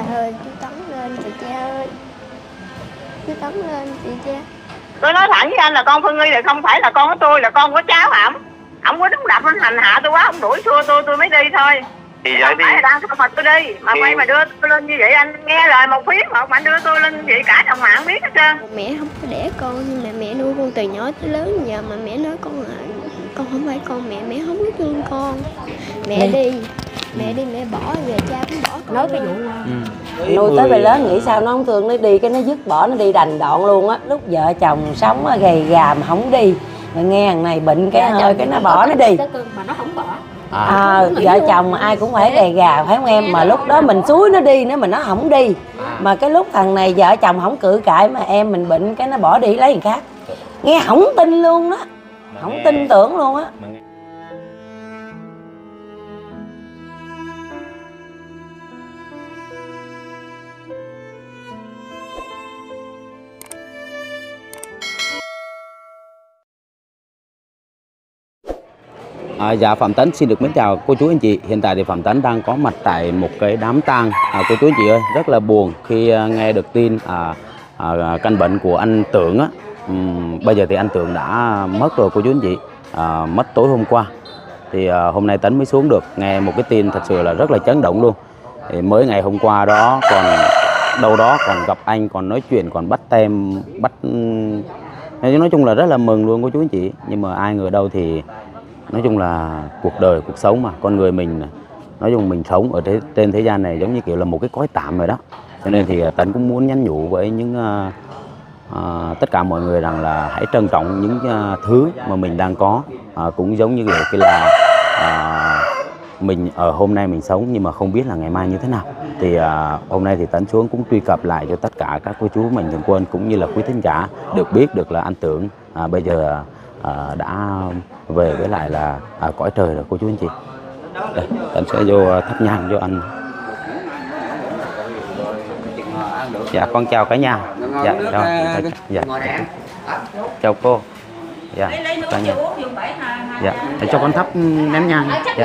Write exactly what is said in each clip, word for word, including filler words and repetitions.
ơi, chú Tấn lên chị cha ơi. Chú Tấn lên chị cha. Tôi nói thẳng với anh là con Phương Nghi là không phải là con của tôi, là con của cháu ổng. Ổng có đúng đập anh hành hạ tôi quá, ông đuổi xua tôi tôi mới đi thôi. Thì vậy đi. Phải đang mà tôi đi, mà thì... quay mà đưa tôi lên như vậy, anh nghe lời một phía một mà anh đưa tôi lên như vậy cả đồng mạng biết hết trơn. Mẹ không có đẻ con nhưng mà mẹ nuôi con từ nhỏ tới lớn giờ, mà mẹ nói con là con không phải con mẹ, mẹ không có thương con. Mẹ đi, đi mẹ đi mẹ bỏ về cha cũng bỏ con. Nói cái vụ ừ. nuôi tới về lớn nghĩ sao nó không thương, nó đi cái nó dứt bỏ, nó đi đành đoạn luôn á. Lúc vợ chồng sống gầy gà mà không đi, rồi nghe thằng này bệnh cái hơi cái nó bỏ nó đi. Mà nó không bỏ. À, à, vợ chồng mà ai cũng phải gầy gà phải không em, mà lúc đó mình xúi nó đi nữa mà nó không đi, mà cái lúc thằng này vợ chồng không cự cãi mà em mình bệnh cái nó bỏ đi lấy người khác, nghe không tin luôn đó, không tin tưởng luôn á. À, dạ Phạm Tấn xin được mến chào cô chú anh chị. Hiện tại thì Phạm Tấn đang có mặt tại một cái đám tang. À, cô chú anh chị ơi, rất là buồn khi uh, nghe được tin à, à, căn bệnh của anh Tưởng á. Uhm, bây giờ thì anh Tưởng đã mất rồi cô chú anh chị, à, mất tối hôm qua. Thì à, hôm nay Tấn mới xuống được nghe một cái tin thật sự là rất là chấn động luôn. Thì mới ngày hôm qua đó còn đâu đó còn gặp anh, còn nói chuyện, còn bắt tem, bắt nói chung là rất là mừng luôn cô chú anh chị. Nhưng mà ai ngờ đâu thì nói chung là cuộc đời, cuộc sống mà, con người mình nói chung mình sống ở thế, trên thế gian này giống như kiểu là một cái cõi tạm rồi đó. Cho nên thì Tấn cũng muốn nhắn nhủ với những uh, uh, tất cả mọi người rằng là hãy trân trọng những uh, thứ mà mình đang có. Uh, cũng giống như kiểu cái là uh, mình ở hôm nay mình sống nhưng mà không biết là ngày mai như thế nào. Thì uh, hôm nay thì Tấn xuống cũng truy cập lại cho tất cả các cô chú mạnh thường quân cũng như là quý thính giả được biết được là anh Tưởng uh, bây giờ uh, đã về với lại là à, cõi trời rồi cô chú anh chị. Đây, Tấn sẽ vô thắp nhang cho anh. Dạ con chào cả nhà. Dạ chào. Dạ. Chào cô. Dạ cả nhà. Dạ để cho con thắp nén nhang. Dạ.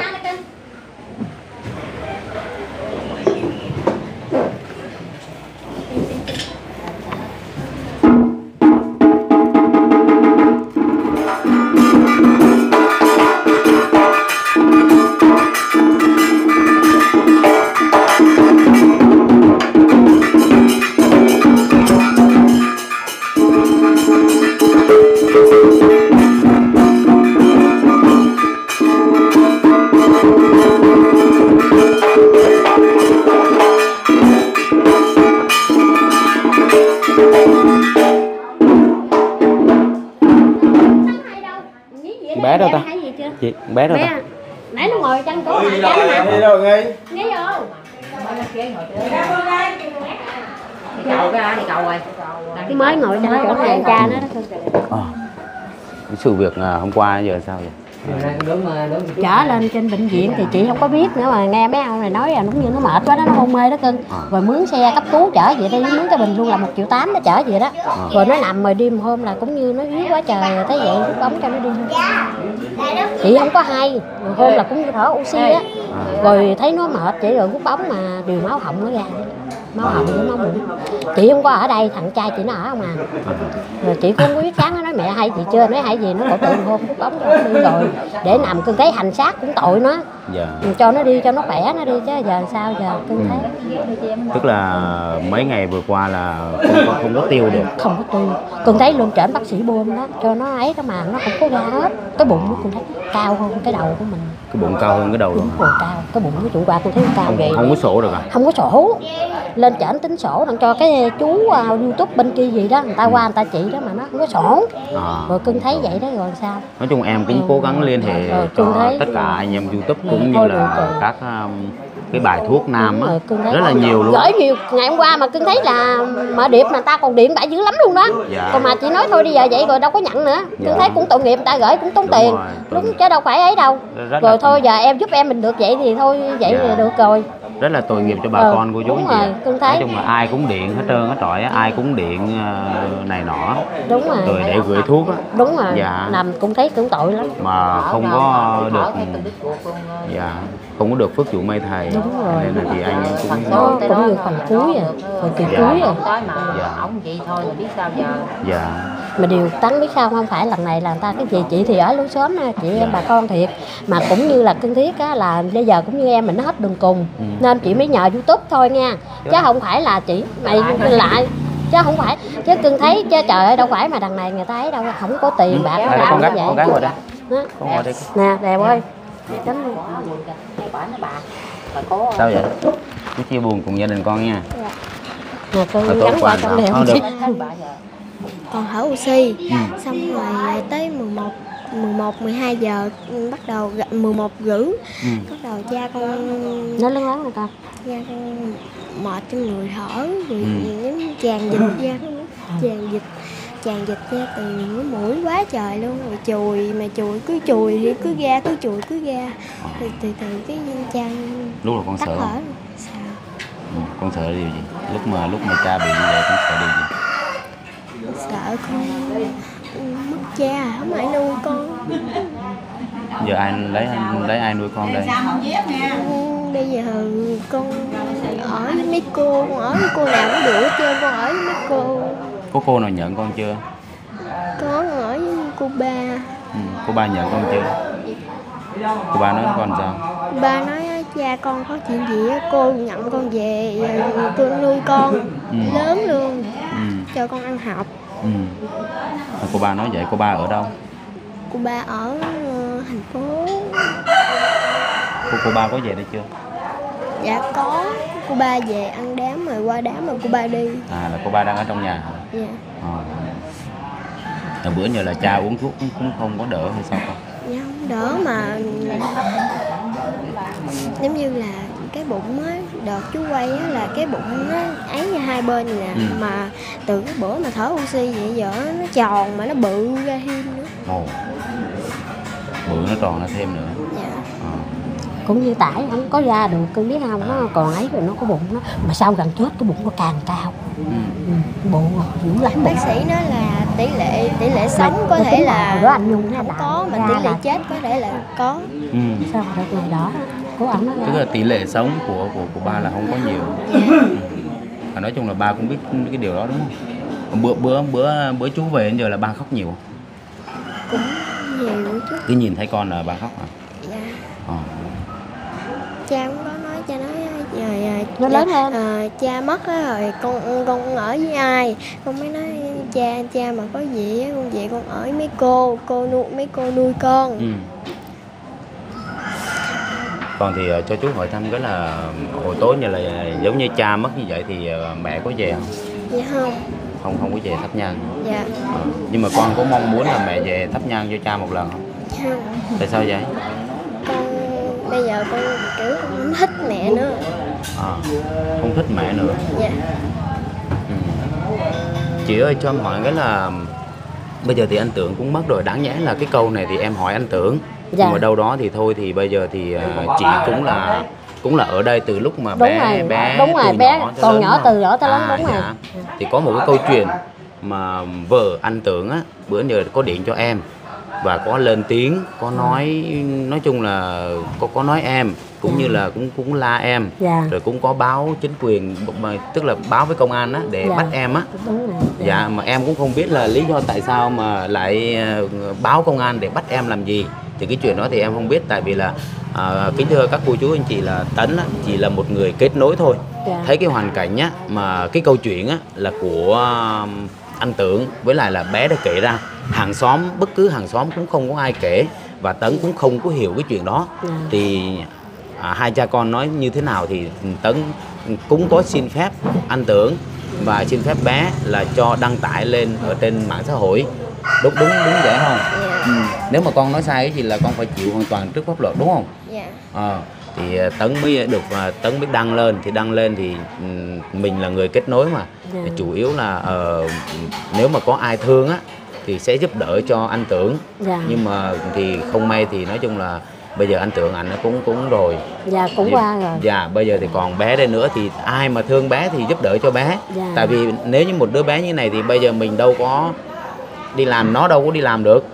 Bé đâu ta? Chị, bé đâu ta? Nãy nó ngồi chân cổ đi đâu Nghi? Nghi vô. Thì cầu ra, thì cầu rồi. Cái mới ngồi chân cổ hàng cha nó đó. À, cái sự việc hôm qua giờ sao vậy? Trở lên trên bệnh viện thì chị không có biết nữa, mà nghe mấy ông này nói là đúng như nó mệt quá đó, nó hôn mê đó cưng. Rồi mướn xe cấp cứu chở về đây, mướn cái bình luôn là một triệu tám nó chở về đó. Rồi nó nằm rồi đêm hôm là cũng như nó yếu quá trời, thấy vậy bóng cho nó đi. Chị không có hay, hôm là cũng như thở oxy á. Rồi thấy nó mệt vậy rồi hút bóng mà điều máu họng nó ra. Máu họng với máu mũi. Chị không có ở đây, thằng trai chị nó ở không à. Rồi chị cũng biết sáng nó nói mẹ hay gì chưa, nói hay gì nó cổ tượng hôm hút bóng cho nó đi rồi. Để nằm cưng thấy hành xác cũng tội nó. Dạ. Cho nó đi cho nó khỏe nó đi chứ giờ sao giờ cưng thấy. Ừ. Tức là mấy ngày vừa qua là không có, không có tiêu được. Không có tiêu. Cưng thấy luôn trển bác sĩ bơm đó cho nó ấy đó mà nó không có ra hết. Cái bụng nó cưng thấy cao hơn cái đầu của mình. Cái bụng cao hơn cái đầu luôn. Bụng cao, cái bụng của chủ qua tôi thấy cao không, vậy. Không có sổ được à? Không có sổ. Lên trển tính sổ đặng cho cái chú uh, YouTube bên kia gì đó người ta qua người ta chỉ đó mà nó không có sổ. À. Rồi cưng thấy vậy đó rồi sao? Nói chung em cũng ừ. cố gắng liên hệ ừ, cho thấy... tất cả anh em YouTube cũng ừ, như là được, các um, cái bài thuốc nam á, rất là nhiều luôn. Gửi nhiều ngày hôm qua mà cưng thấy là mở điệp mà ta còn điện bả dữ lắm luôn đó. Dạ. Còn mà chị nói thôi đi giờ vậy rồi đâu có nhận nữa. Cưng dạ. thấy cũng tội nghiệp người ta gửi cũng tốn đúng tiền. Rồi, đúng chứ đâu phải ấy đâu. Rất rồi thôi giờ em giúp em mình được vậy thì thôi vậy dạ. thì được rồi. Rất là tội nghiệp cho bà ừ, con của chú anh chị. Nói chung là ai cũng điện hết trơn hết trọi á, ai cũng điện uh, này nọ. Đúng rồi. Rồi để gửi thuốc á. Đúng rồi. Dạ. Làm cũng thấy cũng tội lắm. Mà không có được. Dạ. không có được phước chủ may thầy. Đúng rồi. Nên là thì anh em cũng Nó cũng như phần cuối rồi, phần kỳ Dạ. cuối rồi. Tới mà Dạ. ổng vậy thôi rồi biết sao giờ. dạ Mà điều Tấn biết sao không phải lần này là người ta cái gì chị thì ở lối xóm nha, chị Dạ. em bà con thiệt, mà cũng như là Cưng Thiết á, là bây giờ cũng như em mình nó hết đường cùng, Ừ. nên chị mới nhờ YouTube thôi nha, chứ không phải là chị mày lại, chứ không phải, chứ Cưng thấy chứ trời ơi đâu phải mà đằng này người ta ấy đâu, không có tiền bạc đây nó là làm con như gái con gái vậy. ngồi đây, Đó. con ngồi đây. Nè đẹp ơi, đánh luôn. Cái quả nó bạc. Mà có Sao vậy? Chú chia buồn cùng gia đình con nha. Nè tôi Rồi có gắn qua quà trong nào? đèn Thôi được. Còn thở oxy, Ừ. xong rồi tới mười một mười một mười hai giờ ừ, bắt đầu gặp mười một rưỡi Ừ. bắt đầu cha con nó lớn lớn rồi con. cha con mệt trong người thở rồi Ừ. giống như tràn dịch ra tràn dịch tràn dịch ra từ cái mũi quá trời luôn, rồi chùi mà chùi cứ chùi thì cứ ra cứ chùi cứ ra thì từ từ cái cha Lúc là con tắt sợ thở không? rồi. Sao? Ừ. Con sợ điều gì? Lúc mà lúc mà cha bị như vậy con sợ điều gì? Sợ con mất cha không ai nuôi con. Giờ ai lấy lấy ai nuôi con đây? Ừ, bây giờ con ở với mấy cô, con ở với cô nào cũng được hết trơn, con ở với mấy cô. Có cô nào nhận con chưa? Có, con ở với cô ba. Ừ. Cô ba nhận con chưa? Cô ba nói con sao? Ba nói á, cha con có chuyện gì á, cô nhận con về rồi cô nuôi con Ừ. lớn luôn, Ừ. cho con ăn học. Ừ. Mà cô ba nói vậy, cô ba ở đâu? Cô ba ở ờ, thành phố. Cô cô ba có về đây chưa? Dạ có, cô ba về ăn đám rồi qua đám rồi cô ba đi. À là cô ba đang ở trong nhà hả? Dạ. À. Là bữa giờ là cha uống thuốc cũng, cũng không có đỡ hay sao con? Dạ không đỡ mà giống như là cái bụng á, đợt chú quay á là cái bụng nó ấy như hai bên nè, Ừ. mà từ cái bữa mà thở oxy vậy giờ nó tròn mà nó bự ra thêm nữa. Ồ. Bự nó tròn ra thêm nữa. Dạ. À. Cũng như tải không có ra được, Cưng biết không, nó còn ấy rồi nó có bụng nó, mà sau gần chết cái bụng nó càng cao. Ừ. Ừ, bụng dữ lắm. Bác sĩ nói là tỷ lệ tỷ lệ sống có Mà thể tính là hồi đó anh Nhung hay không là có, mà ra tỷ lệ là- chết có thể là có. Ừ. Sao mà đợt này đó của ổng nó Tức ra. là tỷ lệ sống của của của ba là không có nhiều. Dạ. Và nói chung là ba cũng biết cái điều đó đúng không? Bữa bữa bữa bữa chú về đến giờ là ba khóc nhiều không? Cũng nhiều chút. Cứ nhìn thấy con là ba khóc hả? Dạ. À. Cha cũng có nói, cha nói rồi à, Nó lớn lên. à, cha mất á, rồi con con ở với ai, con mới nói cha cha mà có gì á, con về con ở với mấy cô cô nuôi mấy cô nuôi con. Ừ. Còn thì ờ, cho chú hỏi thăm cái là hồi tối như là giống như cha mất như vậy thì ờ, mẹ có về không? Dạ không. Không không có về thắp nhang. Dạ Ờ. Nhưng mà con có mong muốn là mẹ về thắp nhang cho cha một lần không? không. Tại sao vậy? Con bây giờ con kiểu con không thích mẹ nữa. À, không thích mẹ nữa. Dạ. Ừ. Chị ơi cho em hỏi cái là bây giờ thì anh Tưởng cũng mất rồi, đáng nhẽ là cái câu này thì em hỏi anh Tưởng. Dạ. Nhưng mà đâu đó thì thôi thì bây giờ thì uh, chị cũng là cũng là ở đây từ lúc mà Đúng bé rồi, bé đúng rồi, từ bé nhỏ tới còn lớn nhỏ đúng từ không? nhỏ tới lớn, À, đúng rồi. dạ. Thì có một cái câu chuyện mà vợ anh Tưởng á bữa giờ có điện cho em và có lên tiếng, có nói nói chung là có có nói em cũng như là cũng cũng la em. Dạ. Rồi cũng có báo chính quyền mà- tức là báo với công an á để Dạ. bắt em á. Đúng rồi. Dạ mà em cũng không biết là lý do tại sao mà lại ờ, báo công an để bắt em làm gì. Thì cái chuyện đó thì em không biết, tại vì là à, kính thưa các cô chú anh chị là Tấn á, chỉ là một người kết nối thôi. Dạ. Thấy cái hoàn cảnh á mà cái câu chuyện á là của um, anh Tưởng với lại là bé đã kể ra. Hàng xóm, bất cứ hàng xóm cũng không có ai kể và Tấn cũng không có hiểu cái chuyện đó. Dạ. Thì à, hai cha con nói như thế nào thì Tấn cũng có xin phép anh Tưởng và xin phép bé là cho đăng tải lên ở trên mạng xã hội. Đúng đúng đúng vậy không? Dạ. Ừ. Nếu mà con nói sai cái gì là con phải chịu hoàn toàn trước pháp luật đúng không? Dạ. Ờ, thì à, Tấn mới được à, Tấn mới đăng lên thì đăng lên thì ừm, mình là người kết nối mà. Dạ. Thì chủ yếu là ờ, nếu mà có ai thương á thì sẽ giúp đỡ cho anh Tưởng. Dạ. Nhưng mà thì không may thì nói chung là bây giờ anh Tưởng anh nó cũng cũng rồi. Dạ cũng Thì- qua rồi. Dạ bây giờ thì còn bé đây nữa thì ai mà thương bé thì giúp đỡ cho bé. Dạ. Tại vì nếu như một đứa bé như này thì bây giờ mình đâu có đi làm, nó đâu có đi làm được.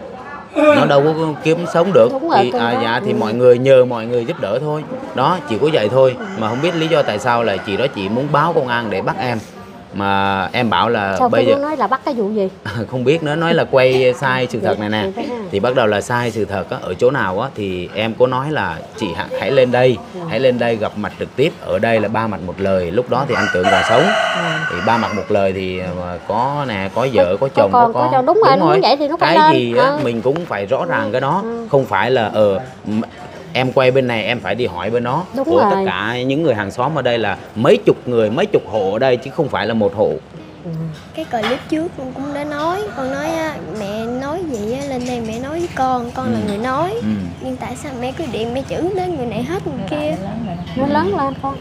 nó đâu có kiếm sống được. Đúng rồi, Thì à, dạ thì ừ. mọi người nhờ mọi người giúp đỡ thôi, đó chỉ có vậy thôi. Mà không biết lý do tại sao là chị đó chị muốn báo công an để bắt em, mà em bảo là Sao bây tôi giờ nói là bắt cái vụ gì? không biết nữa, nói là quay sai sự thật này nè. Vậy đó ha. Thì bắt đầu là sai sự thật á, ở chỗ nào á thì em có nói là chị hãy, hãy lên đây, hãy lên đây gặp mặt trực tiếp. Ở đây là ba mặt một lời, lúc đó thì anh Tượng còn sống. Thì ba mặt một lời thì mà có nè, có vợ, có chồng, con, có con. có chồng, đúng rồi, đúng vậy thì nó phải cái lên. gì á Ừ. mình cũng phải rõ ràng cái đó, Ừ. không phải là ờ m- em quay bên này em phải đi hỏi bên đó. Đúng Của rồi. tất cả những người hàng xóm ở đây là mấy chục người, mấy chục hộ ở đây chứ không phải là một hộ. Cái clip trước con cũng đã nói, con nói á, mẹ nói gì á, lên đây mẹ nói với con, con là người nói. Ừ. Nhưng tại sao mẹ cứ điện mẹ chửi đến người này hết người kia? Nó lớn lên con.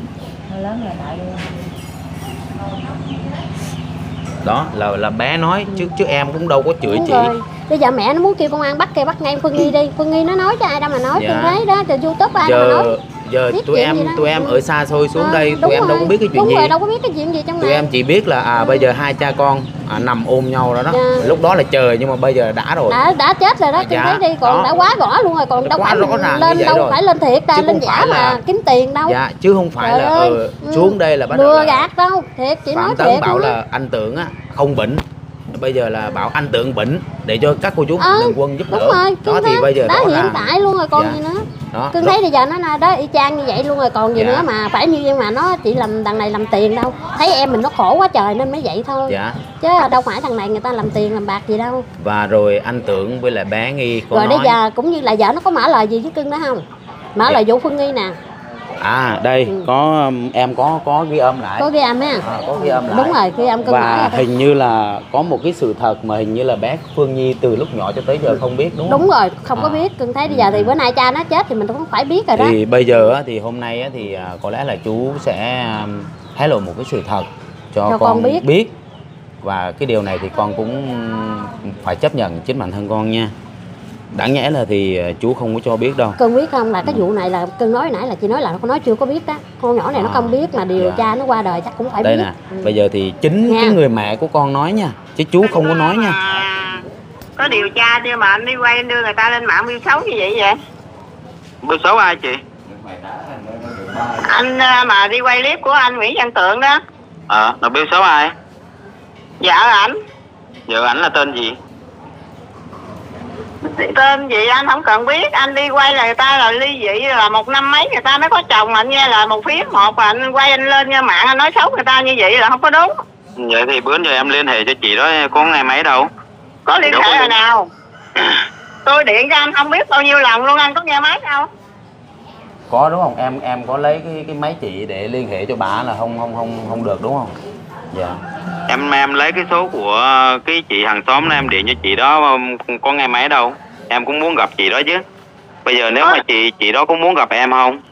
Đó là là bé nói chứ chứ em cũng đâu có chửi Đúng chị. rồi. Bây giờ mẹ nó muốn kêu công an bắt kêu bắt ngay Phương Nghi đi. Phương Nghi nó nói cho ai đâu mà nói, Dạ. tôi thấy đó trên YouTube ai đâu mà nói. Giờ giờ Biết tụi chuyện em gì đâu. tụi em Ừ. ở xa xôi xuống À, đây, đúng tụi em đâu rồi. có biết cái chuyện Đúng gì. rồi, đâu có biết cái chuyện gì trong Tụi này. em chỉ biết là à bây giờ hai cha con à, nằm ôm nhau đó đó. Dạ. Lúc đó là trời nhưng mà bây giờ đã rồi. đã đã chết rồi đó, Dạ, thấy đi, còn đó. đã quá bỏ luôn rồi, còn Đã đâu quá phải rõ mình ràng lên như vậy đâu rồi. phải lên thiệt ra Chứ lên không giả phải là- mà kiếm tiền đâu. Dạ chứ không phải Trời là ơi, ờ, ừ. xuống đây là bắt đầu Lừa là gạt đâu, thiệt chị nói Phạm Tấn thiệt bảo luôn á. là anh Tượng á không bệnh, bây giờ là bảo anh Tượng bệnh để cho các cô chú Ờ, Mạnh Thường Quân giúp đúng đỡ. rồi, Đó cưng thì thấy, bây giờ đã rõ hiện ràng. tại luôn rồi còn Dạ. gì nữa. Đó, Cưng rõ- thấy bây giờ nó là đó y chang như vậy luôn rồi còn gì Dạ. nữa mà phải như nhưng mà nó chỉ làm đằng này làm tiền đâu. Thấy em mình nó khổ quá trời nên mới vậy thôi. Dạ. Chứ đâu phải thằng này người ta làm tiền làm bạc gì đâu. Và rồi anh Tượng với lại bé Nghi có Rồi nói bây giờ cũng như là vợ nó có mở lời gì với cưng đó không? Mở Dạ. lời vụ Phương Nghi nè. à đây Ừ. có um, em có có ghi âm lại. Có ghi âm á. À, có ghi âm lại. Đúng rồi, ghi âm cưng mở Và ra thôi. hình như là có một cái sự thật mà hình như là bé Phương Nhi từ lúc nhỏ cho tới giờ không biết đúng không? Đúng rồi, không có À. biết. Cưng thấy bây giờ thì bữa nay cha nó chết thì mình cũng phải biết rồi đó. Thì bây giờ á, thì hôm nay á, thì à, có lẽ là chú sẽ um, hé lộ một cái sự thật cho, Cho con, con biết. biết. Và cái điều này thì con cũng phải chấp nhận chính bản thân con nha. Đáng nhẽ là thì à, chú không có cho biết đâu. Cưng biết không là cái vụ này là cưng nói nãy là chị nói là con nói chưa có biết đó. Con nhỏ này nó À, không biết mà điều dạ. tra nó qua đời chắc cũng phải Đây biết. nè, Ừ. bây giờ thì chính Nha. cái người mẹ của con nói nha, chứ chú không có nói nha. À, có điều tra chưa mà anh đi quay anh đưa người ta lên mạng biêu xấu như vậy vậy? Biêu xấu ai chị? Anh à, mà đi quay clip của anh Nguyễn Văn Tượng đó. Ờ, à, nó biêu xấu ai? Vợ ảnh. Vợ ảnh là tên gì? Tên gì anh không cần biết, anh đi quay là người ta là ly dị là một năm mấy người ta mới có chồng, anh nghe là một phía một mà anh quay anh lên nha mạng anh nói xấu người ta như vậy là không có đúng. Vậy thì bữa giờ em liên hệ cho chị đó có ngày mấy đâu? Có liên Đâu có hệ rồi liên- nào? Tôi điện cho anh không biết bao nhiêu lần luôn, anh có nghe máy đâu? Có đúng không? Em em có lấy cái cái máy chị để liên hệ cho bà là không không không không được đúng không? Dạ. Em em lấy cái số của cái chị hàng xóm đó em điện cho chị đó có ngày mấy đâu. Em cũng muốn gặp chị đó chứ. Bây giờ nếu mà chị chị đó có muốn gặp em không?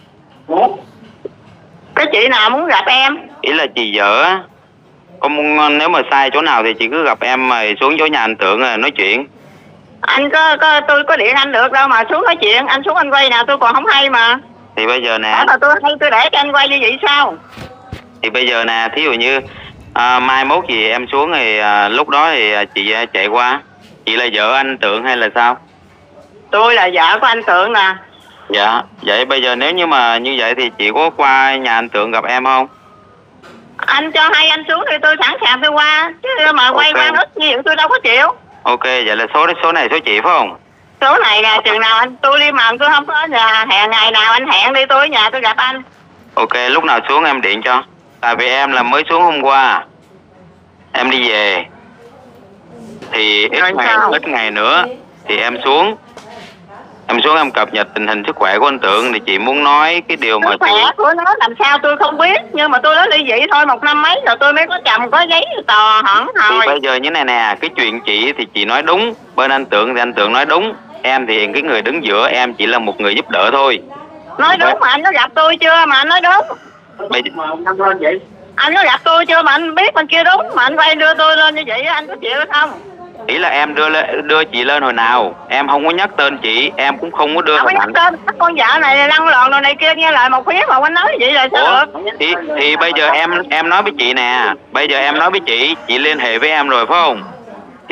Cái chị nào muốn gặp em? Ý là chị vợ á. Có muốn, nếu mà sai chỗ nào thì chị cứ gặp em mà xuống chỗ nhà anh Tượng rồi nói chuyện. Anh có, có tôi có điện anh được đâu mà xuống nói chuyện, anh xuống anh quay nào tôi còn không hay mà. Thì bây giờ nè, Đó là tôi hay tôi để cho anh quay như vậy sao? thì bây giờ nè, thí dụ như à, mai mốt gì em xuống thì à, lúc đó thì à, chị à, chạy qua. Chị là vợ anh Tượng hay là sao? Tôi là vợ của anh Tượng nè. Dạ, vậy bây giờ nếu như mà như vậy thì chị có qua nhà anh Tượng gặp em không? Anh cho hay anh xuống thì tôi sẵn sàng tôi qua. Chứ mà quay Ok. qua ít nhiều tôi đâu có chịu. Ok, vậy là số số này số chị phải không? Số này nè, chừng nào anh tôi đi mà tôi không có ở nhà, hẹn ngày nào anh hẹn đi tôi ở nhà tôi gặp anh. Ok, lúc nào xuống em điện cho. Tại vì em là mới xuống hôm qua. Em đi về. Thì ít Rồi ngày, sao? ít ngày nữa thì em xuống. Em xuống em cập nhật tình hình sức khỏe của anh Tượng thì chị muốn nói cái điều mà Sức khỏe chị... của nó làm sao tôi không biết. Nhưng mà tôi nói ly dị thôi, một năm mấy rồi tôi mới có chồng có giấy tò hẳn Thì hồi. bây giờ như này nè, cái chuyện chị thì chị nói đúng, bên anh Tượng thì anh Tượng nói đúng. Em thì cái người đứng giữa, em chỉ là một người giúp đỡ thôi. Nói đúng mà anh có gặp tôi chưa mà anh nói đúng. Bây... Anh có gặp tôi chưa mà anh biết bên kia đúng mà anh quay đưa tôi lên như vậy anh có chịu không? Ý là em đưa lên, đưa chị lên hồi nào, em không có nhắc tên chị, em cũng không có đưa Không có hình nhắc ảnh. tên các con vợ này lăn lộn đồ này kia nghe lời một phía mà anh nói vậy là sao Ủa, được? thì, thì bây giờ em em nói với chị nè, bây giờ em nói với chị, chị liên hệ với em rồi phải không?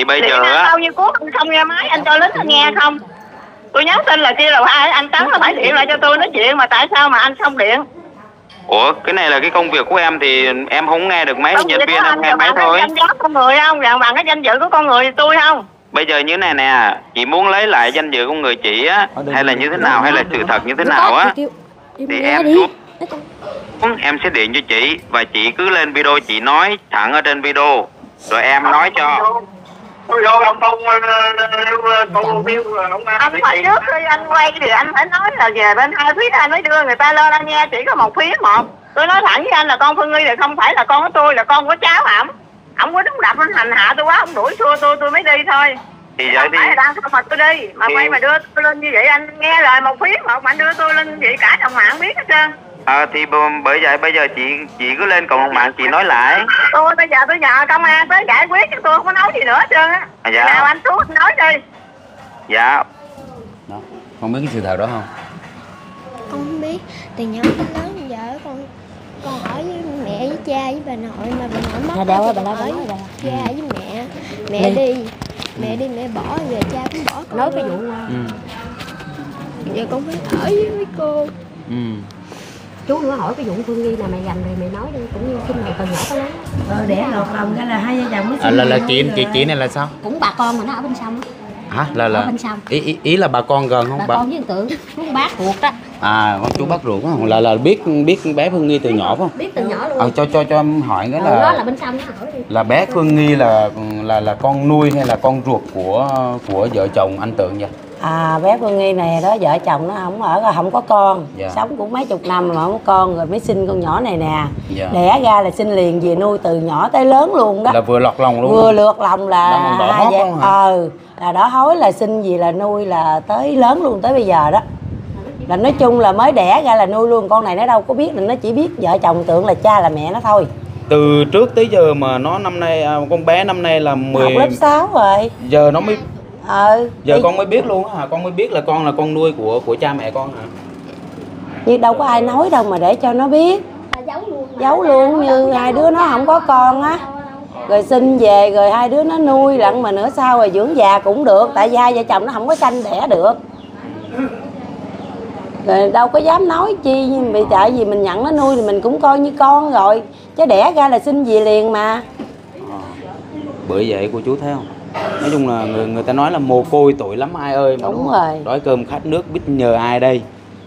Thì bây thì giờ anh á, bao nhiêu cuốc anh không nghe máy, anh cho lính anh nghe không? Tôi nhắn tin là kia là ai, anh Tấn là phải điện lại cho tôi nói chuyện, mà tại sao mà anh không điện? ủa cái này là cái công việc của em thì em không nghe được máy, Công nhân việc viên của em anh nghe là máy bằng cái thôi. danh giá con người không? Rằng bằng cái danh dự của con người thì tôi không? Bây giờ như này nè, chị muốn lấy lại danh dự của người chị á, hay là như thế nào, hay là sự thật như thế nào á, thì em xuống em sẽ điện cho chị và chị cứ lên video chị nói thẳng ở trên video rồi em nói cho. Tôi vô ông Phong con biêu ông anh phải trước khi anh quay thì anh phải nói là về bên hai phía anh mới đưa người ta lên, anh nghe chỉ có một phía một. Tôi nói thẳng với anh là con Phương Nghi là không phải là con của tôi, là con của cháu ổng. Ổng có đúng đập anh hành hạ tôi quá, ông đuổi xua tôi tôi mới đi thôi. Thì vậy thì phải đang không mà tôi đi mà thì... quay mà đưa tôi lên như vậy, anh nghe lời một phía một mà anh đưa tôi lên như vậy cả đồng mạng biết hết trơn. À, thì bởi vậy bây giờ chị chị cứ lên cộng đồng mạng chị nói lại. Tôi bây giờ tôi nhờ công an tới giải quyết cho tôi, không có nói gì nữa hết trơn á. À, dạ. Nào anh xuống anh nói đi. Dạ. Đó. Không biết cái sự thật đó không? Con không biết. Từ nhỏ đến lớn giờ con con ở với mẹ với cha với bà nội, mà bà nội mất. Đâu á, bà con nói ở bà nói với rồi. cha với mẹ. Mẹ Đi. đi mẹ đi mẹ bỏ, giờ cha cũng bỏ con. Nói cái vụ Ừ. Giờ con phải ở với mấy cô. Ừ. Chú nữa hỏi cái vụ Phương Nghi là mày gành rồi mày nói đi, cũng như khi mày còn nhỏ có lớn. Rồi để lọt lòng cái là hai vợ chồng mới À, là là chị chị chị này là sao? Cũng bà con mà nó ở bên sông á. Hả? Là Ở là bên sông. ý, ý ý là bà con gần không? Bà con với tượng chú bác ruột đó. À, con chú bác ruột á, là là biết biết bé Phương Nghi từ nhỏ phải không? Biết từ nhỏ luôn. À, cho cho cho em hỏi cái Ừ, đó là là bên sông nó hỏi đi. là bé Phương Nghi là là là con nuôi hay là con ruột của của vợ chồng anh Tượng vậy? À, bé Phương Nghi này đó, vợ chồng nó không ở, không có con. Dạ. Sống cũng mấy chục năm mà không có con, rồi mới sinh con nhỏ này nè. Dạ. Đẻ ra là sinh liền về nuôi từ nhỏ tới lớn luôn đó. Là vừa lọt lòng luôn. Vừa lượt lòng là Đang còn đỏ hai hót vợ- không hả? ờ là đỏ hối, là sinh gì là nuôi là tới lớn luôn, tới bây giờ đó. Là nói chung là mới đẻ ra là nuôi luôn. Con này nó đâu có biết, nó chỉ biết vợ chồng Tượng là cha là mẹ nó thôi. Từ trước tới giờ mà nó năm nay à, con bé năm nay là mười Học lớp sáu rồi. giờ nó mới Ờ giờ thì- con mới biết luôn á hả? Con mới biết là con là con nuôi của của cha mẹ con hả? như đâu có ai nói đâu mà để cho nó biết. Ta giấu luôn. mà. Giấu luôn, như hai đứa nó không có con á, rồi sinh về rồi hai đứa nó nuôi lận, mà nữa sau rồi dưỡng già cũng được, tại vì hai vợ chồng nó không có sanh đẻ được, rồi đâu có dám nói chi. Nhưng vì tại vì mình nhận nó nuôi thì mình cũng coi như con rồi, chứ đẻ ra là sinh về liền mà. À, bởi vậy cô chú thấy không? Nói chung là người người ta nói là mồ côi tội lắm ai ơi mà. Đúng Đúng rồi. Đói cơm khát nước biết nhờ ai đây.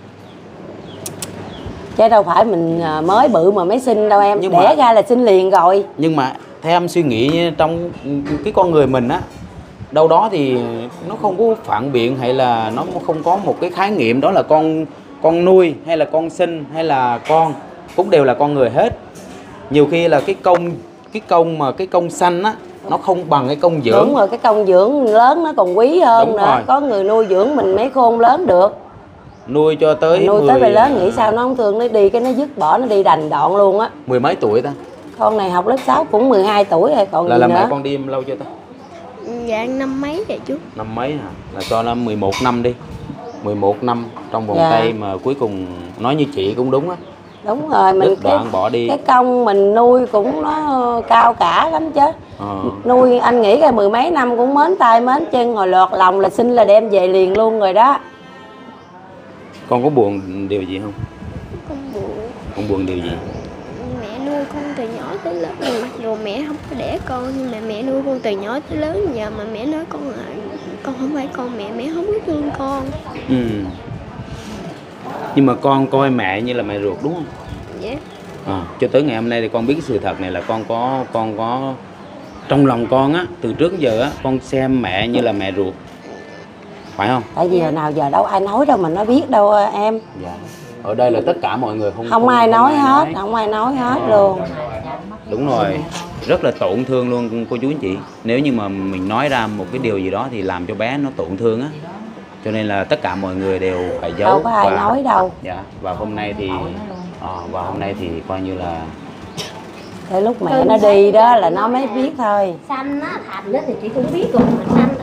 Chứ đâu phải mình à, mới bự mà mới sinh đâu em. Nhưng Đẻ mà- ra là sinh liền rồi. Nhưng mà theo em suy nghĩ trong cái con người mình á, đâu đó thì nó không có phản biện hay là nó không có một cái khái niệm đó là con con nuôi hay là con sinh hay là con, cũng đều là con người hết. Nhiều khi là cái công cái công mà cái công sanh á nó không bằng cái công dưỡng. Đúng rồi, cái công dưỡng lớn nó còn quý hơn. Đúng nữa rồi. Có người nuôi dưỡng mình mới khôn lớn được. Nuôi cho tới Nuôi mười, tới về lớn nghĩ sao nó không thương, nó đi cái nó dứt bỏ, nó đi đành đoạn luôn á. mười mấy tuổi ta. Con này học lớp sáu cũng mười hai tuổi rồi còn Là gì là nữa. mẹ con đi em lâu chưa ta? Dạ năm mấy vậy chú? Năm mấy hả? Là cho nó mười một năm đi. mười một năm trong vòng Dạ. tay mà cuối cùng nói như chị cũng đúng á. Đúng rồi, mình Đứt đoạn bỏ đi. cái công mình nuôi cũng nó cao cả lắm chứ. Ờ. Nuôi anh nghĩ là mười mấy năm cũng mến tay mến chân, hồi lọt lòng là sinh là đem về liền luôn rồi đó. Con có buồn điều gì không? Con buồn. Con buồn điều gì? Mẹ nuôi con từ nhỏ tới lớn, mặc dù mẹ không có đẻ con nhưng mà mẹ nuôi con từ nhỏ tới lớn, giờ mà mẹ nói con là con không phải con mẹ, mẹ không có thương con. Ừ. Nhưng mà con coi mẹ như là mẹ ruột đúng không? Dạ. À, cho tới ngày hôm nay thì con biết cái sự thật này là con có con có trong lòng con á, từ trước đến giờ á con xem mẹ như là mẹ ruột, phải không? Tại vì hồi nào giờ đâu ai nói đâu mà nó biết đâu em. Dạ. Ở đây là tất cả mọi người không Không ai nói hết, không ai nói hết luôn. Đúng rồi, rất là tổn thương luôn cô chú anh chị. Nếu như mà mình nói ra một cái điều gì đó thì làm cho bé nó tổn thương á, cho nên là tất cả mọi người đều phải giấu. Đâu có ai và, nói đâu. Dạ. Và hôm nay thì à, và hôm nay thì coi như là Tới lúc mẹ nó đi đó là nó mới biết thôi. Xanh á, thành á thì chị cũng biết rồi, mà xanh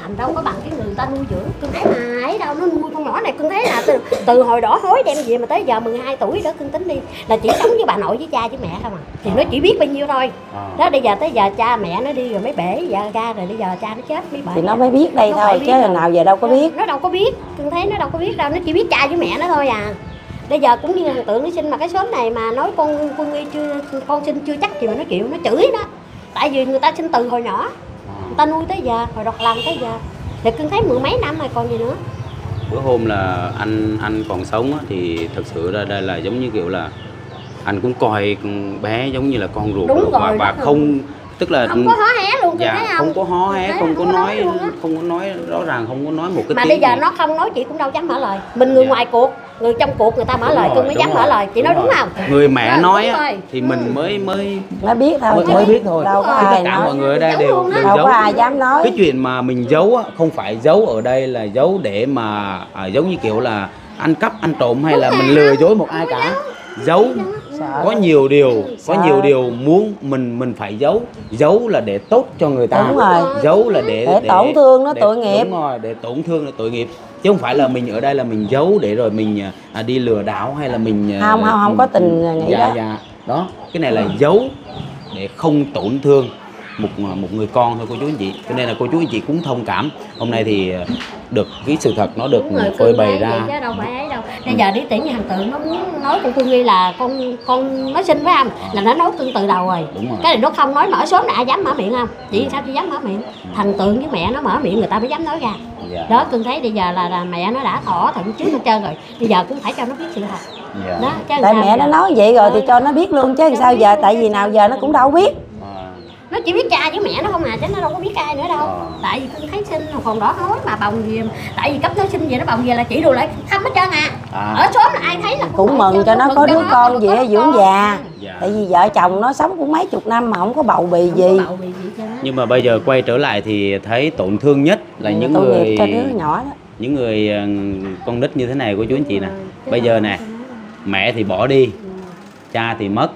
làm đâu có bằng cái người ta nuôi dưỡng. Cưng thấy mà ấy đâu, nó nuôi con nhỏ này cưng thấy là từ, từ hồi đỏ hối đem về mà tới giờ mười hai tuổi đó, cưng tính đi là chỉ sống với bà nội với cha với mẹ không à, thì nó chỉ biết bao nhiêu thôi. Đó bây giờ tới giờ cha mẹ nó đi rồi mới bể giờ ra rồi, bây giờ cha nó chết mới bể. Thì nó mới biết đây thôi chứ là nào giờ đâu có biết. Nó đâu có biết, cưng thấy nó đâu có biết đâu, nó chỉ biết cha với mẹ nó thôi à. Bây giờ cũng như thằng Tượng nó sinh mà cái xóm này mà nói con con Nghi chưa con sinh chưa chắc gì mà nó chịu, nó chửi đó. Tại vì người ta sinh từ hồi nhỏ, người ta nuôi tới giờ, hồi đọt lòng tới giờ. Thì cưng thấy mười mấy năm rồi còn gì nữa. Bữa hôm là anh anh còn sống á, thì thật sự ra đây là giống như kiểu là anh cũng coi con bé giống như là con ruột. Đúng rồi, rồi, và, và không tức là không có hó hé luôn, dạ, thấy không có hó hé, không có nói luôn không có nói rõ ràng, không có nói một cái mà tiếng bây giờ gì. nó không nói chị cũng đâu dám mở lời. Mình người Dạ. ngoài cuộc, người trong cuộc người ta mở Đúng lời, rồi, cưng mới đúng dám rồi, mở lời. Chị nói đúng rồi. không? Người mẹ Đúng nói rồi. á, thì mình mới mới Nó biết thôi mới, chứ. mới biết thôi. Đâu có Chứ ai tất cả nói. mọi người ở đây Giấu đều, luôn á. đều Đâu giấu. có ai dám nói. Cái chuyện mà mình giấu á, không phải giấu ở đây là giấu để mà à, giống như kiểu là ăn cắp ăn trộm hay là mình lừa dối một ai cả. Giấu có nhiều điều, có Sợ. nhiều điều muốn mình mình phải giấu. Giấu là để tốt cho người ta. Đúng rồi. Giấu là để Để tổn thương nó để- tội nghiệp. Đúng rồi, để tổn thương nó tội nghiệp. Chứ không phải là mình ở đây là mình giấu để rồi mình à, đi lừa đảo hay là mình à, Không, không, không có tình nghĩ dạ, đó. dạ. Đó, cái này là giấu để không tổn thương một một người con thôi cô chú anh chị. Cho nên là cô chú anh chị cũng thông cảm. Hôm nay thì được cái sự thật nó được Đúng rồi, phơi cưng bày thấy ra. vậy chứ đâu phải ấy đâu. Bây giờ đi tiễn như thằng Tượng nó muốn nói con Phương Nghi là con con nó sinh với anh là nó nói cưng từ đầu rồi. Đúng rồi. Cái này nó không nói mở sớm này ai dám mở miệng không? Chị sao chị dám mở miệng? Thằng Tượng với mẹ nó mở miệng người ta mới dám nói ra. Dạ. Đó cưng thấy bây giờ là, là mẹ nó đã thỏ thận trước hết trơn rồi. Bây giờ cũng phải cho nó biết sự thật. Dạ. Đó, chứ Tại sao mẹ nó giờ? nói vậy rồi thì cho nó biết luôn chứ sao giờ, tại vì nào giờ nó cũng đâu biết. À, Nó chỉ biết cha với mẹ nó không à, chứ nó đâu có biết ai nữa đâu. Ờ. Tại vì cưng thấy sinh còn đỏ hối mà bồng về, tại vì cấp nó sinh về nó bồng về là chỉ đồ lại thăm hết trơn à. À. Ở xóm là ai thấy là Cũng mừng cho nó mừng có đứa cho nó con có gì đứa á, dưỡng con. già. Dạ. Tại vì vợ chồng nó sống cũng mấy chục năm mà không có bầu bì Không gì. có bầu bì gì cho nó. Nhưng mà bây giờ quay trở lại thì thấy tổn thương nhất là những Tội người nghiệp cho đứa nhỏ đó. những người ờ, con nít như thế này của chú anh chị nè. Bây giờ nè, mẹ thì bỏ đi, cha thì mất.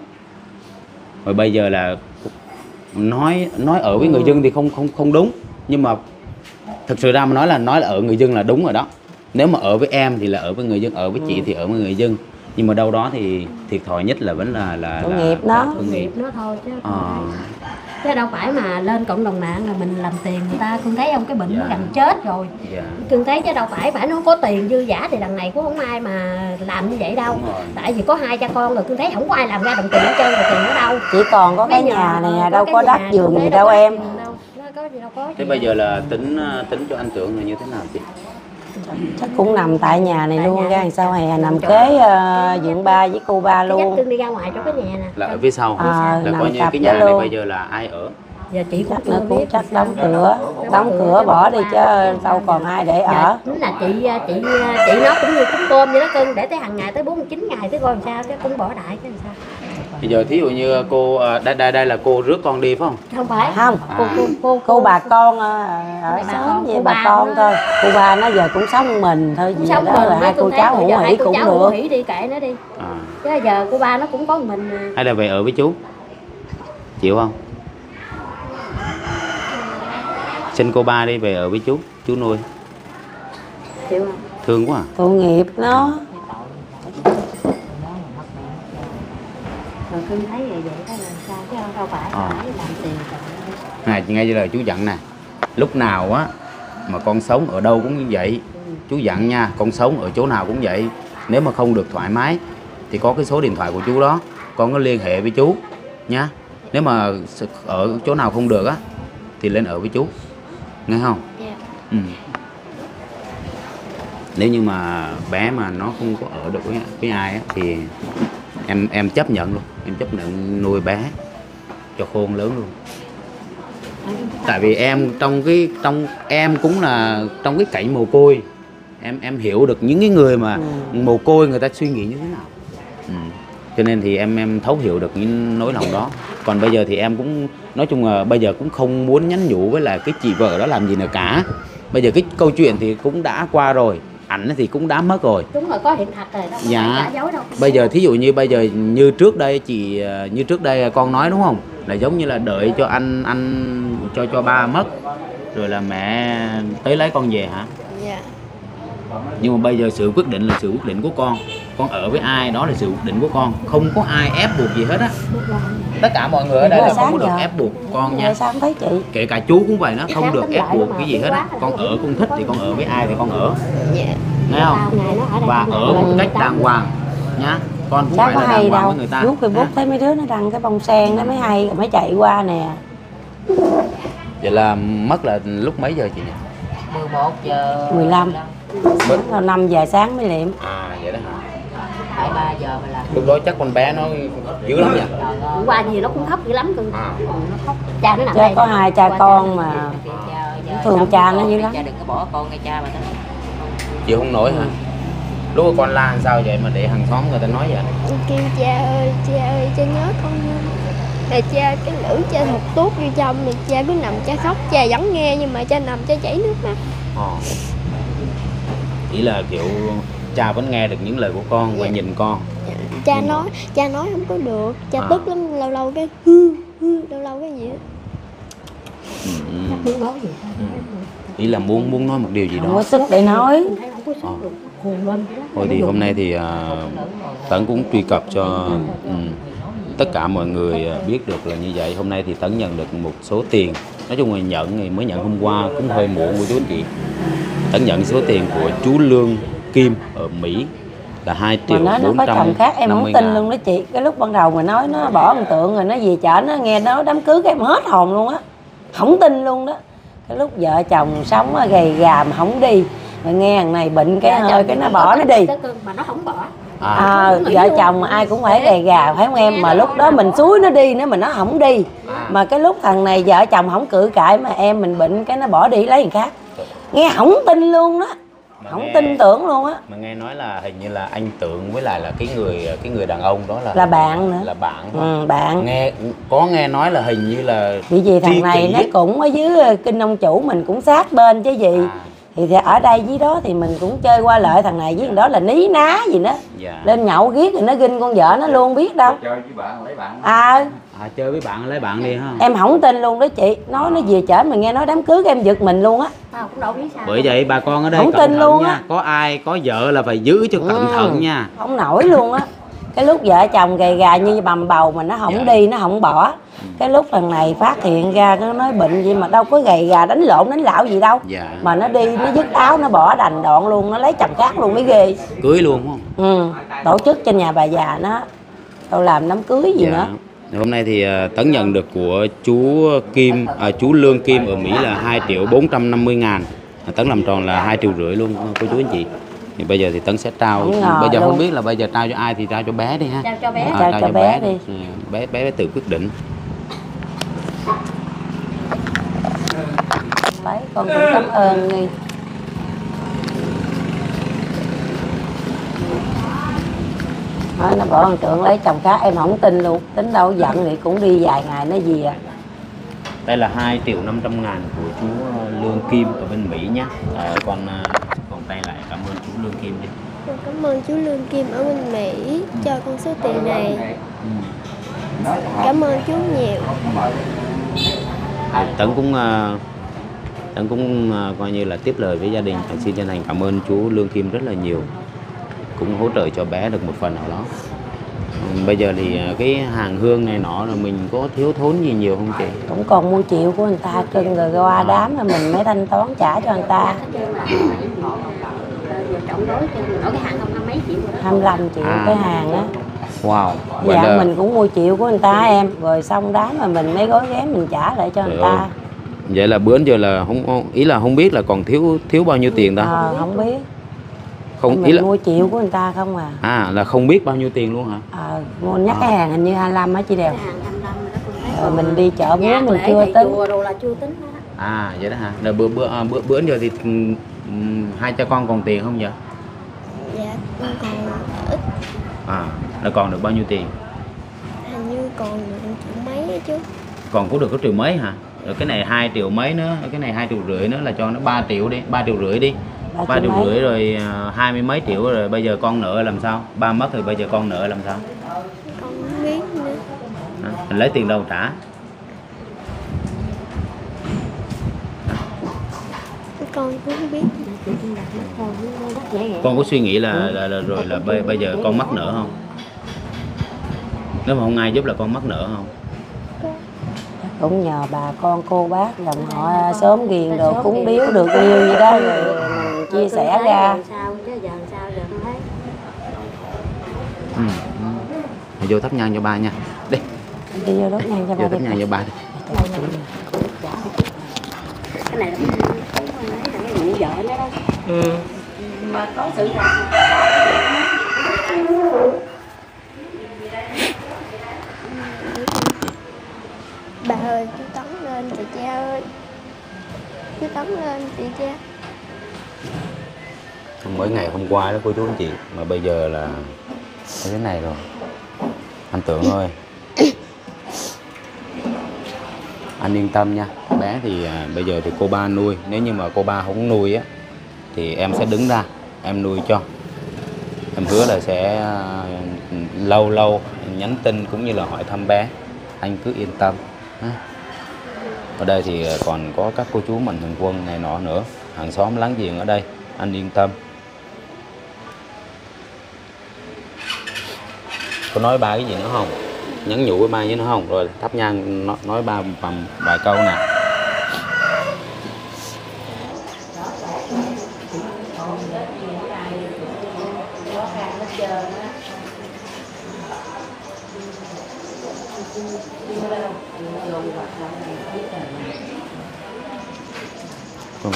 Rồi bây giờ là nói nói ở với người dân thì không không không đúng, nhưng mà thực sự ra mà nói là nói là ở người dân là đúng rồi đó. Nếu mà ở với em thì là ở với người dân, ở với chị thì ở với người dân. Nhưng mà đâu đó thì thiệt thòi nhất là vẫn là là Tội là nghiệp nó. tội nghiệp. Nghiệp nó thôi chứ. Ờ. Chứ đâu phải mà lên cộng đồng mạng là mình làm tiền người ta. Cưng thấy không, cái bệnh nó Dạ. gần chết rồi. Dạ. Cưng thấy chứ đâu phải phải nó có tiền dư giả thì đằng này cũng không ai mà làm như vậy đâu. Đúng rồi. Tại vì có hai cha con rồi, Cưng thấy không có ai làm ra đồng tiền hết trơn, rồi tiền ở đâu. Chỉ còn có cái Mấy nhà này nè, đâu cái có đất nhà, giường Cưng gì thấy đâu có đất em. giường đâu. Nó có gì đâu có Thế gì bây đâu. giờ là tính tính cho anh Tượng là như thế nào chị? Chắc cũng nằm tại nhà này Tại luôn nhà. ra, sau hè nằm kế uh, dưỡng ba với cô ba Dắt luôn. Cưng đi ra ngoài cho cái nhà nè. Là ở phía sau. À, Là nằm coi như cặp cái với nhà này luôn. bây giờ là ai ở? Giờ chị cũng Chắc nó chưa cũng biết. chắc đóng cửa, đóng cửa bỏ đi chứ đâu còn ai để ở. Dạ, đúng là chị chị chị nó cũng như cúng cơm vậy đó Cưng, để tới hàng ngày tới bốn mươi chín ngày tới coi làm sao chứ cũng bỏ đại chứ làm sao. Bây giờ thí dụ như cô à, đây đây đây là cô rước con đi phải không? Không phải. Không, Cô cô cô cô bà con ờ, ở bà xóm con, với cô bà ba con nó- thôi. Cô ba nó giờ cũng sống mình thôi, cũng gì sống đó mình rồi hai cô cháu hữu hỉ cũng hữu được. hỉ đi kệ nó đi. À. Chứ giờ cô ba nó cũng có mình à. Hay là về ở với chú? Chịu không? Xin cô ba đi về ở với chú, chú nuôi. Chịu không? Thương quá à. Tội nghiệp nó. Rồi Cưng thấy vậy vậy đó là sao chứ đâu phải Ờ. phải làm tiền. Này, ngay như lời chú dặn nè. Lúc nào á mà con sống ở đâu cũng như vậy. Chú dặn nha, con sống ở chỗ nào cũng vậy. Nếu mà không được thoải mái thì có cái số điện thoại của chú đó, con có liên hệ với chú nha. Nếu mà ở chỗ nào không được á thì lên ở với chú, nghe không? Dạ. Ừ. Nếu như mà bé mà nó không có ở được với, với ai á, thì em em chấp nhận luôn, em chấp nhận nuôi bé cho khôn lớn luôn. Tại vì em trong cái trong em cũng là trong cái cảnh mồ côi, em em hiểu được những cái người mà Ừ. mồ côi người ta suy nghĩ như thế nào. Ừ. Cho nên thì em em thấu hiểu được những nỗi lòng đó. Còn bây giờ thì em cũng nói chung là bây giờ cũng không muốn nhắn nhủ với là cái chị vợ đó làm gì nữa cả. Bây giờ cái câu chuyện thì cũng đã qua rồi, ảnh thì cũng đã mất rồi. Đúng rồi, có hiện thật rồi đâu có Dạ. phải giả dối đâu. Bây giờ thí dụ như bây giờ như trước đây chị như trước đây con nói đúng không? Là giống như là đợi cho anh anh cho cho ba mất rồi là mẹ tới lấy con về hả? Dạ. Nhưng mà bây giờ sự quyết định là sự quyết định của con. Con ở với ai đó là sự quyết định của con. Không có ai ép buộc gì hết á. Tất cả mọi người ở đây là không có được ép buộc con nha. Sao không thấy chị? Kể cả chú cũng vậy, nó không được ép buộc cái gì hết á. Con ở con thích thì con ở với ai thì con ở. Dạ. Nghe không? Và ở một cách đàng hoàng nhá. Con cũng Chắc phải có là hay đàng hoàng đâu. với người ta. Lúc Facebook thấy mấy đứa nó đăng cái bông sen nó mới hay, mới chạy qua nè. Vậy là mất là lúc mấy giờ chị nhỉ? mười một giờ mười lăm. Mất vào năm giờ sáng mới liệm. À vậy đó hả? hai ba giờ mà làm. Lúc đó chắc con bé nó dữ lắm nhỉ? Hôm qua gì nó cũng khóc dữ lắm cưng. À. Nó khóc. Cha nó nằm Cha đây. có hai cha con mà thường cha nó dữ lắm. Cha đừng có bỏ con ngay cha mà đó. Chịu không nổi hả? Lúc con la làm sao vậy mà để hàng xóm người ta nói vậy? Kêu cha ơi, cha ơi, cha nhớ con không? Là cha cái lưỡi cha thật tốt vô trong, thì cha cứ nằm cha khóc, cha vẫn nghe nhưng mà cha nằm cha chảy nước mắt. Ờ. Chỉ là kiểu cha vẫn nghe được những lời của con và nhìn con. Cha nói, cha nói không có được, cha À. tức lắm, lâu lâu cái hư, hư, lâu lâu cái gì đó. Ừ. Muốn nói gì? Ừ. Ý là muốn muốn nói một điều gì Không đó. có sức để nói. Ờ. Thôi thì hôm nay thì uh, Tấn cũng truy cập cho um, tất cả mọi người biết được là như vậy. Hôm nay thì Tấn nhận được một số tiền. Nói chung là nhận thì mới nhận hôm qua cũng hơi muộn của chú anh chị. Tấn nhận số tiền của chú Lương Kim ở Mỹ là hai triệu Mà nói nó bốn có trăm chồng khác em năm không mươi tin ngàn. luôn đó chị. Cái lúc ban đầu mà nói nó bỏ ấn tượng rồi nó về chợ nó nghe nó đám cưới cái em hết hồn luôn á. Không tin luôn đó. Cái lúc vợ chồng sống gầy gà mà không đi. Rồi nghe thằng này bệnh cái hơi cái nó bỏ nó đi. Mà nó không bỏ. À. À, vợ chồng ai cũng phải gầy gà phải không em, mà lúc đó mình xúi nó đi nữa mà nó không đi, mà cái lúc thằng này vợ chồng không cự cãi mà em mình bệnh cái nó bỏ đi lấy người khác, nghe không tin luôn đó, Mà không nghe- tin tưởng luôn á. Mà nghe nói là hình như là anh Tượng với lại là cái người cái người đàn ông đó là Là bạn nữa. là bạn. Ừ, bạn Nghe có nghe nói là hình như là vì gì tri thằng này kỷ nó ấy. cũng ở dưới kinh ông chủ mình cũng sát bên chứ gì. À, Thì, thì ở đây dưới đó thì mình cũng chơi qua lại, thằng này với thằng đó là ní ná gì đó, dạ. lên nhậu ghét thì nó ginh con vợ nó luôn biết đâu. Chơi với bạn lấy bạn. À, À, chơi với bạn lấy bạn đi ha. em không tin luôn đó chị, nói nó về chở mà nghe nói đám cưới em giật mình luôn á. Tao cũng đâu biết sao. Bởi vậy bà con ở đây Không cẩn tin thận luôn nha. á. Có ai có vợ là phải giữ cho cẩn Ừ. thận nha. Không nổi luôn á. Cái lúc vợ chồng gầy gà như bầm bầu mà nó không Dạ. đi, nó không bỏ. Cái lúc thằng này phát hiện ra nó nói bệnh gì mà đâu có gầy gà đánh lộn đánh lão gì đâu. Dạ. Mà nó đi nó dứt áo nó bỏ đành đoạn luôn, nó lấy chồng khác luôn mới ghê. Cưới luôn không? Ừ, tổ chức trên nhà bà già nó đâu làm đám cưới gì nữa. Hôm nay thì à, Tấn nhận được của chú Kim, à, chú Lương Kim ở Mỹ là hai triệu bốn trăm năm mươi ngàn. À, Tấn làm tròn là hai triệu rưỡi luôn cô chú anh chị. Thì bây giờ thì Tấn sẽ trao. Không ngờ Bây giờ luôn. không biết là bây giờ trao cho ai thì trao cho bé đi ha. Trao cho bé. À, Trao cho bé đi. Ừ, bé, bé bé tự quyết định. Đấy, con cũng cảm ơn Nghi. Nói nó bỏ con Tượng lấy chồng khác em không tin luôn. Tính đâu giận thì cũng đi vài ngày nó gì à. Đây là hai triệu năm trăm ngàn của chú Lương Kim ở bên Mỹ nhé. À, còn à, còn tay lại cảm ơn chú Lương Kim đi. Con cảm ơn chú Lương Kim ở bên Mỹ cho con số tiền này. Ừ. Cảm ơn chú nhiều. À, Tấn cũng à, Tấn cũng à, coi như là tiếp lời với gia đình. Anh xin chân thành cảm ơn chú Lương Kim rất là nhiều, cũng hỗ trợ cho bé được một phần nào đó. Ừ, bây giờ thì à, cái hàng hương này nọ là mình có thiếu thốn gì nhiều không chị? Cũng còn mua triệu của người ta cưng rồi qua đám rồi mình mới thanh toán trả cho người ta. Trọng đối cho ở cái hàng không năm mấy triệu rồi đó. hai mươi lăm triệu À. cái hàng á. Wow, vậy Dạ là mình cũng mua triệu của người ta em. Rồi xong đám mà mình mới gói ghém mình trả lại cho người Trời ta. ơi. Vậy là bữa giờ là không không- ý là không biết là còn thiếu thiếu bao nhiêu tiền ta? Ờ, không biết. Không ý Mình là mua triệu của người ta không à. à là không biết bao nhiêu tiền luôn hả? Ờ, mua nhắc cái hàng hình như hai mươi lăm á chị Đều. Cái hàng hai mươi lăm rồi đó con thấy. Rồi mình đi chợ búa Nhạc mình lễ chưa thầy tính. chùa đồ là chưa tính đó. À vậy đó hả? Là bữa bữa à, bữa bữa giờ thì ừm, ừm, hai cha con còn tiền không vậy? Dạ, con còn ít, À là còn được bao nhiêu tiền? hình như còn được triệu mấy á chứ. Còn có được có triệu mấy hả? Rồi cái này hai triệu mấy nữa, cái này hai triệu rưỡi nữa là cho nó ba triệu đi, ba triệu rưỡi đi. Ba ba triệu triệu mấy. rưỡi rồi à, hai mươi mấy triệu rồi bây giờ con nợ làm sao? Ba mất rồi bây giờ con nợ làm sao? Con không biết nữa. Hả? Mình lấy tiền đâu trả? con cũng không biết. Con có suy nghĩ là, là, là rồi là bây, bây giờ con mắc nợ không? Nếu mà không ai giúp là con mắc nợ không? Cũng nhờ bà con cô bác dòng họ sớm ghiền đồ cúng biếu được nhiều gì đó rồi mình chia sẻ ra. Ừ. Ừ. Vô thắp nhang cho ba nha. Đi. Đi vô đốt nhang cho ba. Vô thắp nhang cho ba đi. Cái này là cái vợ nó đó. Ừ. Mà có sự Bà ơi, chú Tấn lên chị cha ơi. Chú Tấn lên chị cha. Mới ngày hôm qua đó cô chú anh chị, mà bây giờ là như thế này rồi. Anh Tượng ơi, anh yên tâm nha. Bé thì à, bây giờ thì cô ba nuôi. Nếu như mà cô ba không nuôi á thì em sẽ đứng ra em nuôi cho. Em hứa là sẽ à, lâu lâu nhắn tin cũng như là hỏi thăm bé. Anh cứ yên tâm. Ở đây thì còn có các cô chú mạnh thường quân này nọ nữa, hàng xóm láng giềng ở đây, anh yên tâm. Có nói ba cái gì nữa không? Nhắn nhủ với ba với nó không? Rồi thắp nhang nói, nói ba bằng vài câu nè. Ừ.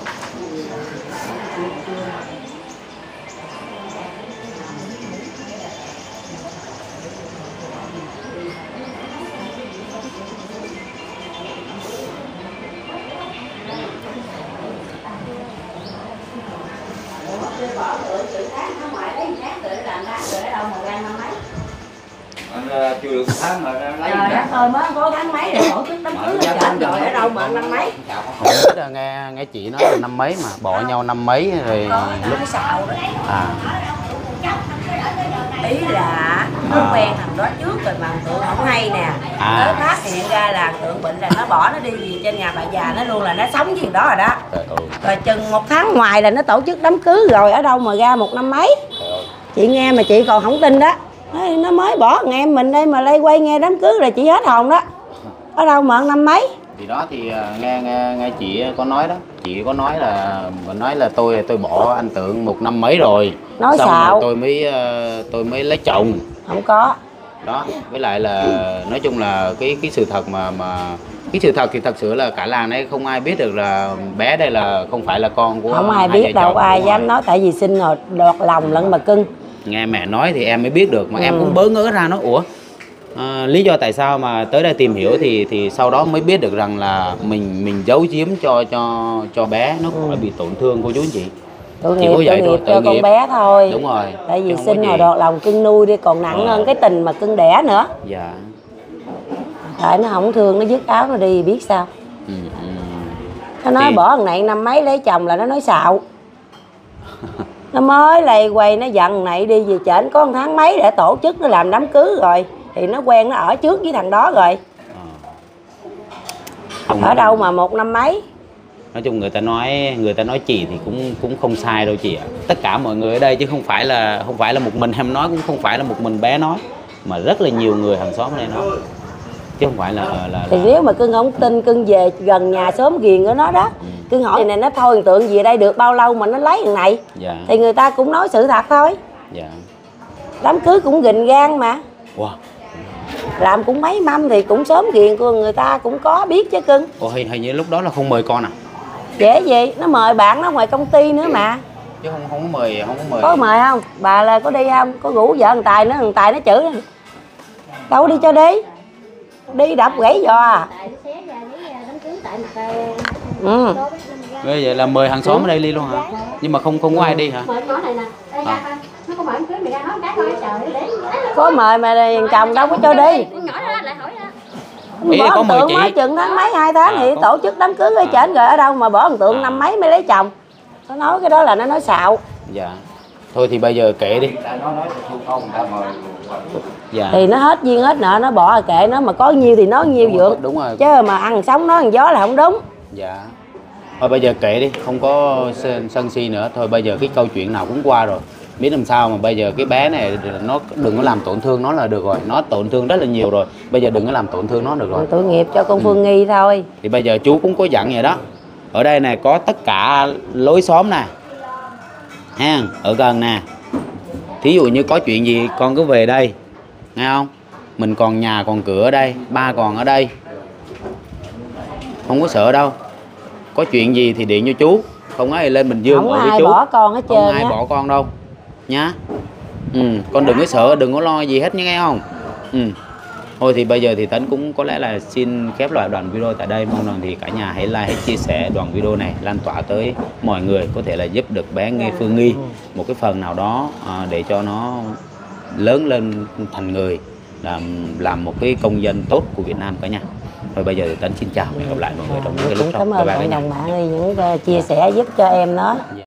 Anh chưa được tháng mà lấy trời đất ơi, mới có tháng mấy rồi tổ chức đám cưới là chết rồi, ở đâu mà năm mấy. Không biết là nghe nghe chị nói là năm mấy mà bỏ nhau năm mấy rồi lúc xạo đó. À. Ý là nó À. quen thằng đó trước rồi mà Tượng không hay nè. À. Tới phát hiện ra là Tượng bệnh là nó bỏ nó đi gì trên nhà bà già nó luôn, là nó sống gì đó rồi đó. Trời ơi. Rồi chừng một tháng ngoài là nó tổ chức đám cưới rồi, ở đâu mà ra một năm mấy. Chị nghe mà chị còn không tin đó. Nói, nó mới bỏ thằng em mình đây mà lây quay nghe đám cưới là chị hết hồn đó. Ở đâu mà năm mấy. Thì đó thì nghe nghe nghe chị có nói đó, chị có nói là nói là tôi tôi bỏ anh Tượng một năm mấy rồi. Nói xong xạo. rồi tôi mới tôi mới lấy chồng. Không có. Đó, với lại là nói chung là cái cái sự thật mà mà cái sự thật thì thật sự là cả làng đấy không ai biết được là bé đây là không phải là con của Không ai hai biết vợ đâu, chồng. ai Đúng dám rồi. nói, tại vì sinh rồi đọt lòng lẫn mà cưng. Nghe mẹ nói thì em mới biết được, mà Ừ. em cũng bớ ngỡ ra nói ủa à, lý do tại sao mà tới đây tìm hiểu thì thì sau đó mới biết được rằng là mình mình giấu giếm cho cho cho bé nó khỏi bị tổn thương cô chú anh chị. Tội Chỉ nghiệp, có vậy tội thôi, nghiệp tội cho nghiệp. con bé thôi. Đúng rồi. Tại Chứ vì không có sinh gì. rồi đọt lòng cưng nuôi đi còn nặng Ờ. hơn cái tình mà cưng đẻ nữa. Dạ. Tại nó không thương, nó dứt áo nó đi biết sao. Ừ, ừ. Nó nói Thì- bỏ thằng này năm mấy lấy chồng là nó nói xạo. Nó mới lầy quay nó giận thằng này đi về trển có một tháng mấy để tổ chức nó làm đám cưới rồi. Thì nó quen nó ở trước với thằng đó rồi. Không Ở nói đâu là- mà một năm mấy. Nói chung người ta nói người ta nói chị thì cũng cũng không sai đâu chị ạ. Tất cả mọi người ở đây chứ không phải là không phải là một mình em nói, cũng không phải là một mình bé nói, mà rất là nhiều người hàng xóm ở đây nói, chứ không phải là là, là... Thì nếu mà cưng không tin, cưng về gần nhà sớm ghiền của nó đó. Ừ. Cưng hỏi này nó thôi thằng Tượng gì ở đây được bao lâu mà nó lấy thằng này. Dạ. Thì người ta cũng nói sự thật thôi. Dạ. Đám cưới cũng gình gan mà. Wow. Làm cũng mấy mâm thì cũng sớm ghiền của người ta cũng có biết chứ cưng. Ồ, hình, hình như lúc đó là không mời con à? Dễ gì, nó mời bạn nó ngoài công ty nữa mà. Chứ không không có mời không có mời. Có mời không? Bà là có đi không? Có rủ vợ thằng Tài nữa, thằng Tài nó chửi. Đâu đi cho đi. Đi đập gãy giò à. Ừ. Bây giờ là mời hàng xóm ở đây đi luôn hả? Nhưng mà không không có ai đi hả? Mời nhỏ này nè. Đây ra coi. Nó có mời đám cưới mày ra nói cái thôi trời nó đến. Có mời mà thằng chồng đâu có cho đi. Con nhỏ đó lại hỏi ra. Ý là Bỏ có thằng mời Tượng chị. mới chừng tháng mấy hai tháng À, thì có- tổ chức đám cưới ở À. trển rồi, ở đâu mà bỏ thằng Tượng À. năm mấy mới lấy chồng. Nó nói cái đó là nó nói xạo. Dạ. Thôi thì bây giờ kệ đi. Dạ. Thì nó hết duyên hết nợ, nó bỏ kệ nó, mà có nhiêu thì nói nhiêu Đúng rồi, vượng. đúng rồi. Chứ mà ăn sống nói thằng gió là không đúng. Dạ. Thôi bây giờ kệ đi, không có sân si nữa. Thôi bây giờ cái câu chuyện nào cũng qua rồi, biết làm sao mà bây giờ cái bé này nó đừng có làm tổn thương nó là được rồi. Nó tổn thương rất là nhiều rồi, bây giờ đừng có làm tổn thương nó được rồi. Tội nghiệp cho con Phương ừ. Nghi thôi. Thì bây giờ chú cũng có dặn vậy đó. Ở đây này có tất cả lối xóm nè ha, ở gần nè. Thí dụ như có chuyện gì con cứ về đây, nghe không? Mình còn nhà còn cửa ở đây, ba còn ở đây, không có sợ đâu. Có chuyện gì thì điện cho chú, không ai lên Bình Dương không ở ai với chú. bỏ con hết trơn, không ai á. bỏ con đâu nhá. Ừ, con đừng có sợ, đừng có lo gì hết nha, nghe không? Ừ. Thôi thì bây giờ thì Tấn cũng có lẽ là xin khép lại đoạn video tại đây. Mong rằng thì cả nhà hãy like, hãy chia sẻ đoạn video này lan tỏa tới mọi người, có thể là giúp được bé Nghe Phương Nghi một cái phần nào đó à, để cho nó lớn lên thành người, làm làm một cái công dân tốt của Việt Nam cả nhà. Thôi bây giờ thì Tấn xin chào và hẹn gặp lại mọi người trong những cái lúc sau. Cảm ơn cộng đồng mạng những chia sẻ giúp cho em nó.